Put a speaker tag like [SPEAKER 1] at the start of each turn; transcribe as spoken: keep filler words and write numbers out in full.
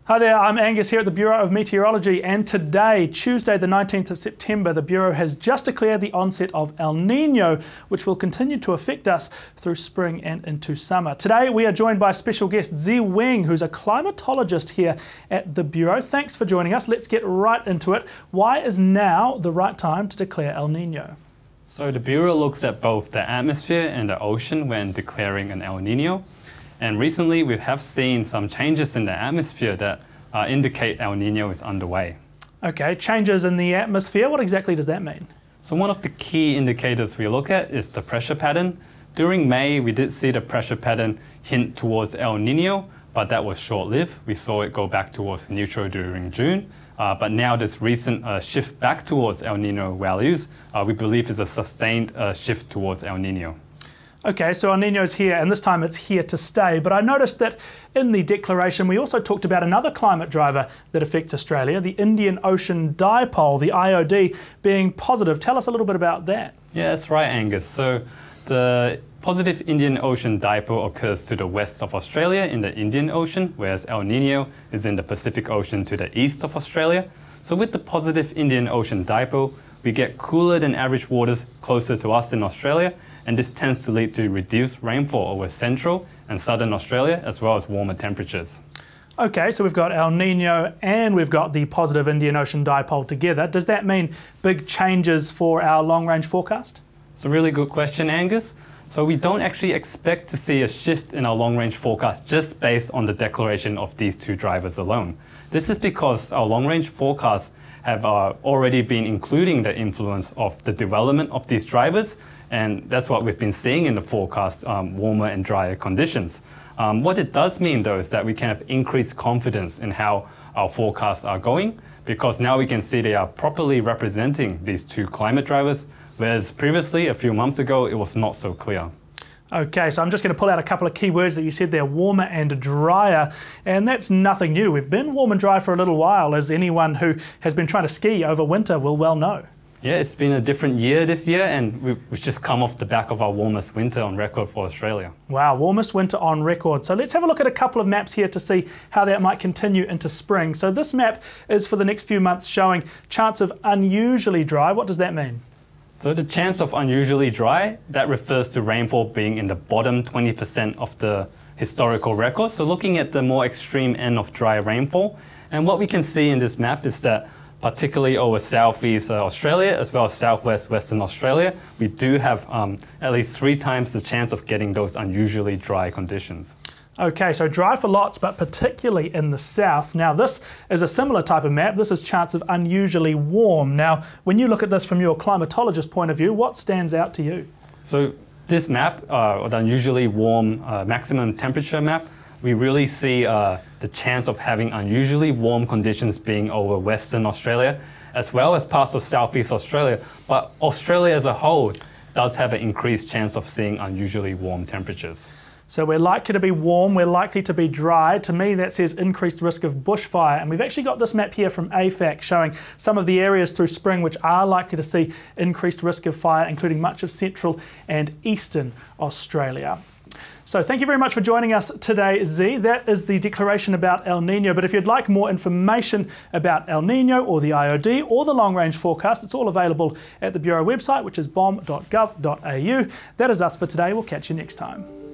[SPEAKER 1] Hi there, I'm Angus here at the Bureau of Meteorology, and today, Tuesday the nineteenth of September, the Bureau has just declared the onset of El Niño, which will continue to affect us through spring and into summer. Today we are joined by special guest Zhi-Weng, who's a climatologist here at the Bureau. Thanks for joining us. Let's get right into it. Why is now the right time to declare El Niño?
[SPEAKER 2] So the Bureau looks at both the atmosphere and the ocean when declaring an El Niño. And recently we have seen some changes in the atmosphere that uh, indicate El Niño is underway. Okay, changes in the atmosphere, what exactly does that mean? So one of the key indicators we look at is the pressure pattern. During May we did see the pressure pattern hint towards El Niño, but that was short-lived. We saw it go back towards neutral during June. Uh, but now this recent uh, shift back towards El Niño values, uh, we believe is a sustained uh, shift towards El Niño. Okay, so El Niño is here, and this time it's here to stay. But I noticed that in the declaration we also talked about another climate driver that affects Australia, the Indian Ocean Dipole, the I O D, being positive. Tell us a little bit about that. Yeah, that's right, Angus. So the positive Indian Ocean Dipole occurs to the west of Australia in the Indian Ocean, whereas El Niño is in the Pacific Ocean to the east of Australia. So with the positive Indian Ocean Dipole, we get cooler than average waters closer to us in Australia, and this tends to lead to reduced rainfall over central and southern Australia, as well as warmer temperatures.
[SPEAKER 1] Okay, so we've got El Niño and we've got the positive Indian Ocean Dipole together. Does that mean big changes for our long-range forecast?
[SPEAKER 2] It's a really good question, Angus. So we don't actually expect to see a shift in our long-range forecast just based on the declaration of these two drivers alone. This is because our long-range forecasts have uh, already been including the influence of the development of these drivers, and that's what we've been seeing in the forecast, um, warmer and drier conditions. Um, what it does mean though is that we can have increased confidence in how our forecasts are going, because now we can see they are properly representing these two climate drivers, whereas previously, a few months ago, it was not so clear.
[SPEAKER 1] Okay, so I'm just going to pull out a couple of key words that you said there, warmer and drier, and that's nothing new. We've been warm and dry for a little while, as anyone who has been trying to ski over winter will well know.
[SPEAKER 2] Yeah, it's been a different year this year, and we've just come off the back of our warmest winter on record for Australia.
[SPEAKER 1] Wow, warmest winter on record. So let's have a look at a couple of maps here to see how that might continue into spring. So this map is for the next few months showing chance of unusually dry. What does that mean?
[SPEAKER 2] So the chance of unusually dry, that refers to rainfall being in the bottom twenty percent of the historical record. So looking at the more extreme end of dry rainfall. And what we can see in this map is that particularly over southeast uh, Australia as well as southwest Western Australia, we do have um, at least three times the chance of getting those unusually dry conditions.
[SPEAKER 1] Okay, so dry for lots, but particularly in the south. Now this is a similar type of map. This is chance of unusually warm. Now, when you look at this from your climatologist point of view, what stands out to you?
[SPEAKER 2] So this map, uh, or the unusually warm uh, maximum temperature map, we really see uh, the chance of having unusually warm conditions being over Western Australia, as well as parts of Southeast Australia. But Australia as a whole does have an increased chance of seeing unusually warm temperatures.
[SPEAKER 1] So we're likely to be warm, we're likely to be dry. To me, that says increased risk of bushfire. And we've actually got this map here from A FAC showing some of the areas through spring which are likely to see increased risk of fire, including much of central and eastern Australia. So thank you very much for joining us today, Z. That is the declaration about El Niño. But if you'd like more information about El Niño or the I O D or the long-range forecast, it's all available at the Bureau website, which is b o m dot gov dot a u. That is us for today. We'll catch you next time.